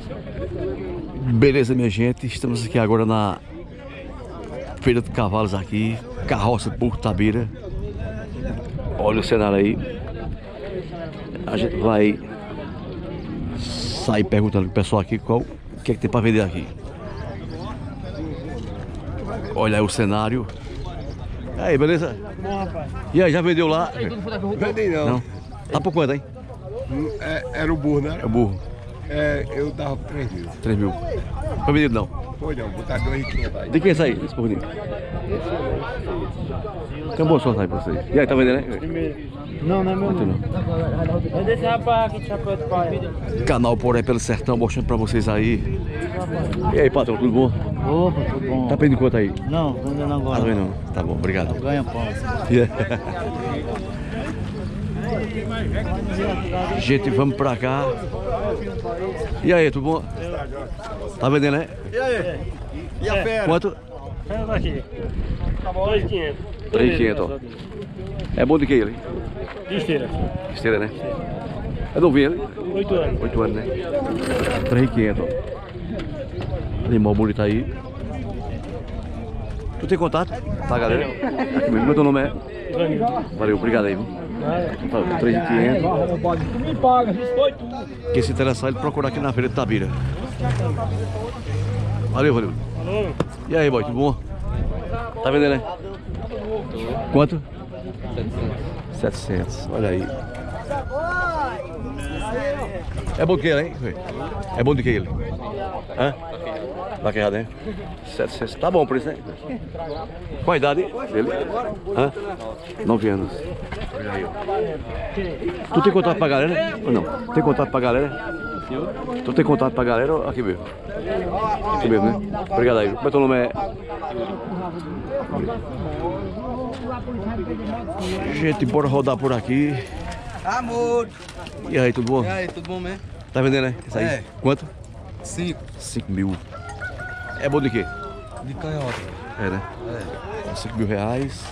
Beleza, minha gente, estamos aqui agora na feira de cavalos aqui, carroça por Tabira. Olha o cenário aí. A gente vai sair perguntando pro pessoal aqui o que é que tem para vender aqui. Olha aí o cenário. E aí, beleza? Bom, rapaz. E aí, já vendeu lá? Vendi não. Tá por quanto, hein? Era o burro, né? É o burro. Eu dava 3 mil. 3 mil. Foi vendido não? Foi não, botar 2,500 aí. De quem é isso aí, esse burrinho? Tem um bom sorte aí pra vocês. E aí, tá vendendo, né? Não, não é meu Não. não. É desse rapaz aqui de chapéu de palha. Canal Poré pelo Sertão, mostrando pra vocês aí. E aí, patrão, tudo bom? Opa, tudo bom. Tá pedindo quanto aí? Não, vendendo Ah, agora. não, não. Tá bom, obrigado. Ganha pão. Gente, vamos pra cá. E aí, tudo bom? Tá vendendo, né? E aí? E a fera? Quanto? Pega aqui. 2.500. 3.500, ó. É bom de que ele? De esteira. Esteira, né? É novinho, né? 8 anos. 8 anos, né? 3.500, ó. Animal bonito aí. Tu tem contato? Tá, galera? Aqui mesmo. Meu teu nome é? Valeu, obrigado aí, viu? Tá, 3.500. Tu me paga, isso foi tudo. Quem se interessar, ele procura aqui na feira de Tabira. Valeu, valeu. E aí, boy, tudo bom? Tá vendendo, né? Quanto? 700. Olha aí. É bom de que ele, hein? É bom de que ele? Hã? Vaquejado, né? 700. Tá bom por isso, né? Qual a idade dele? Hã? 9 anos. Olha aí, ó. Tu tem contato pra galera? Ou não? Tem contato pra galera? Tu tem contato pra galera ou aqui mesmo? Aqui mesmo, né? Obrigado aí. Como é teu nome? Gente, bora rodar por aqui. Amor! E aí, tudo bom? E aí, tudo bom mesmo? Tá vendendo, né? Isso aí? É. Quanto? 5 5 mil. É bom de quê? de canhota. É, né? 5 mil reais.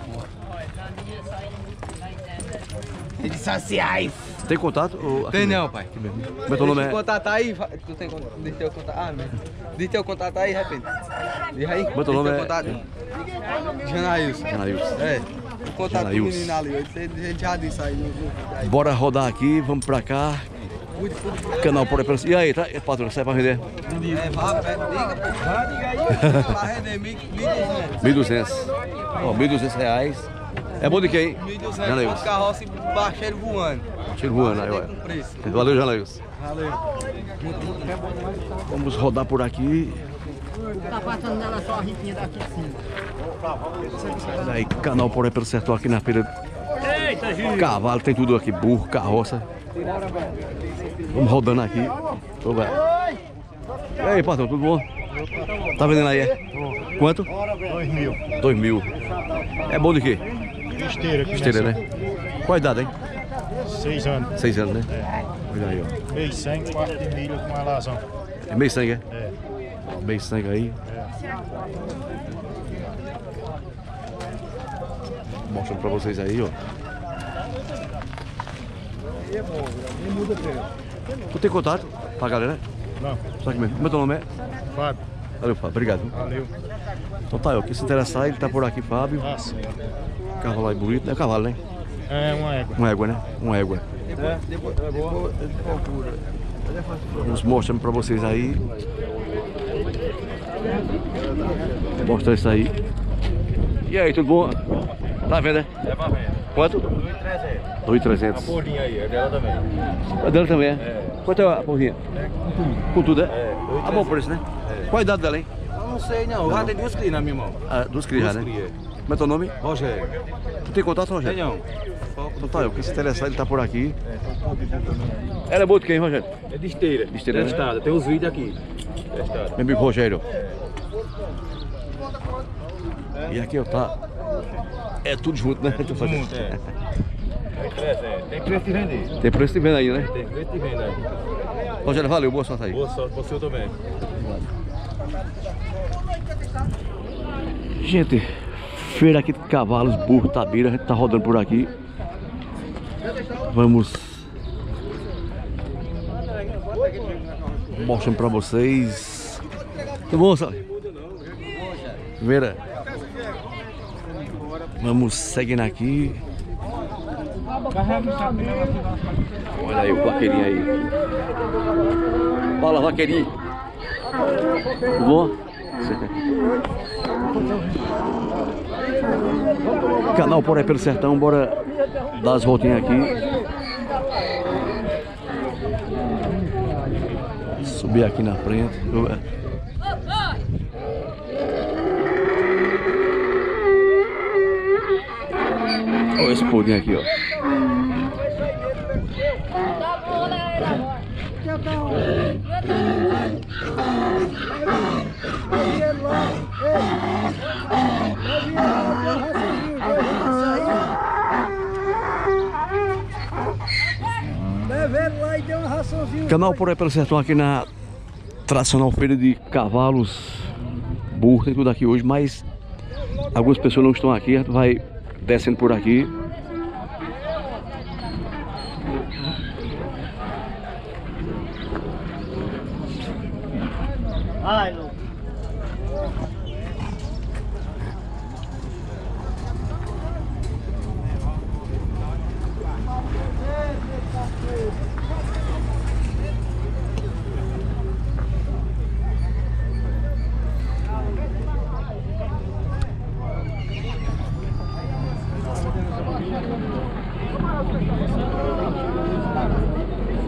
Redes sociais. Tem contato? Ou aqui Tem mesmo? não, pai. Aqui mesmo. Como é teu nome? Deixa eu contatar aí. Tu tem contato? Deixa eu contatar. Ah, mesmo. Deixa eu contatar aí, repente. Diz aí. Mas teu nome é? Janailson. Janailson. É. O contato do Janailson. menino ali. Ele já disse aí no vídeo. Aí. Bora rodar aqui, vamos pra cá. Canal por aí. E aí, tá? Patrão, sai pra vender? Vá, diga, pô. Diga aí. Pra render 1.200. 1.200. Ó, 1.200 reais. É bom de quê, hein? 1.200 Janailson. com carroça e baixeiro voando. Tiro voando aí, Com olha. preço. Valeu, Janailson. Valeu. Vamos rodar por aqui. Tá passando nela só a riquinha daqui de cima. Olha aí, canal por aí pelo Sertão aqui na feira. Eita, Gil. Cavalo, tem tudo aqui, burro, carroça. Vamos rodando aqui. Ô, velho. E aí, patrão, tudo bom? Tá vendendo aí, é? Quanto? 2 mil. 2 mil. É bom de quê? Esteira. Esteira, né? Qual a idade, hein? 6 anos. 6 anos, né? Olha aí, ó. Meio sangue, quarto de milho com alazão. É meio sangue, é? É. Ó, meio sangue aí. Mostrando pra vocês aí, ó. Tu tem contato pra galera? Não. Só que mesmo. Como é teu nome é? Fábio. Valeu, Fábio. Obrigado. Valeu. Então tá, ó. Quem se interessar, ele tá por aqui, Fábio. Tá certo. Cavalo aí bonito, né? Cavalo, né? É uma égua. Uma égua, né? Uma égua. Depois procura. Vamos mostrando pra vocês aí. Mostra isso aí. E aí, tudo bom? Tá vendo, né? É pra venda. Quanto? 2.300. 2.300. Porrinha aí, é dela também. A dela também, é? Quanto é a porrinha? Com tudo, é? Tá bom por isso, né? Qual a idade dela, hein? Eu não sei não. Já tem 2 crias na minha mão. Ah, 2 crias já, né? Como é teu nome? Rogério. Tu tem contato, Rogério? Tem não. Então tá, quem se interessar, ele tá por aqui. Ela é boa de quem, Rogério? É de esteira. De esteira, né? Testada. Tem os vídeos aqui. Testada. Meu amigo Rogério. E aqui, ó, tá. É tudo junto, né? Tô fazendo. Muito, é. Tem preço de vender. Tem preço de venda aí, né? Tem preço de venda aí. Rogério, valeu, boa sorte aí. Boa sorte pra você também. Gente, feira aqui de cavalos, burro, Tabira, a gente tá rodando por aqui. Vamos Mostrando pra vocês. Tudo bom, Sally? Primeira. Vamos seguindo aqui. Olha aí o vaqueirinho aí. Fala, vaqueirinho. Tudo bom? Canal Por Aí Pelo Sertão, bora dar as voltinhas aqui. Subir aqui na frente. Olha esse podinho aqui, ó. Canal Por Aí Pelo Sertão aqui na tradicional feira de cavalos, burro, tem tudo aqui hoje, mas algumas pessoas não estão aqui, a gente vai descendo por aqui. Ai, louco.